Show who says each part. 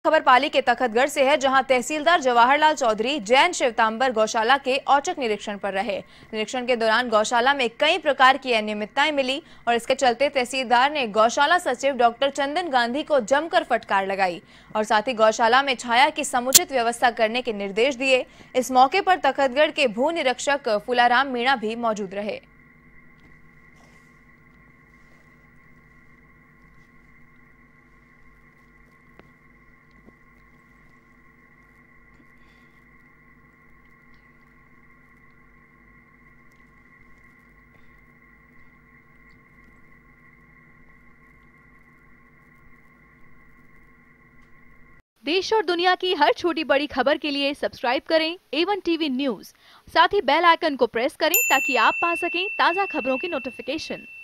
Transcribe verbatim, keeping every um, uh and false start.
Speaker 1: खबर पाली के तखतगढ़ से है, जहां तहसीलदार जवाहरलाल चौधरी जैन श्वेतांबर गौशाला के औचक निरीक्षण पर रहे। निरीक्षण के दौरान गौशाला में कई प्रकार की अनियमितताएं मिली और इसके चलते तहसीलदार ने गौशाला सचिव डॉक्टर चंदन गांधी को जमकर फटकार लगाई और साथ ही गौशाला में छाया की समुचित व्यवस्था करने के निर्देश दिए। इस मौके पर तखतगढ़ के भू निरीक्षक फुलाराम मीणा भी मौजूद रहे।
Speaker 2: देश और दुनिया की हर छोटी बड़ी खबर के लिए सब्सक्राइब करें ए वन टीवी न्यूज़। साथ ही बेल आइकन को प्रेस करें ताकि आप पा सकें ताज़ा खबरों की नोटिफिकेशन।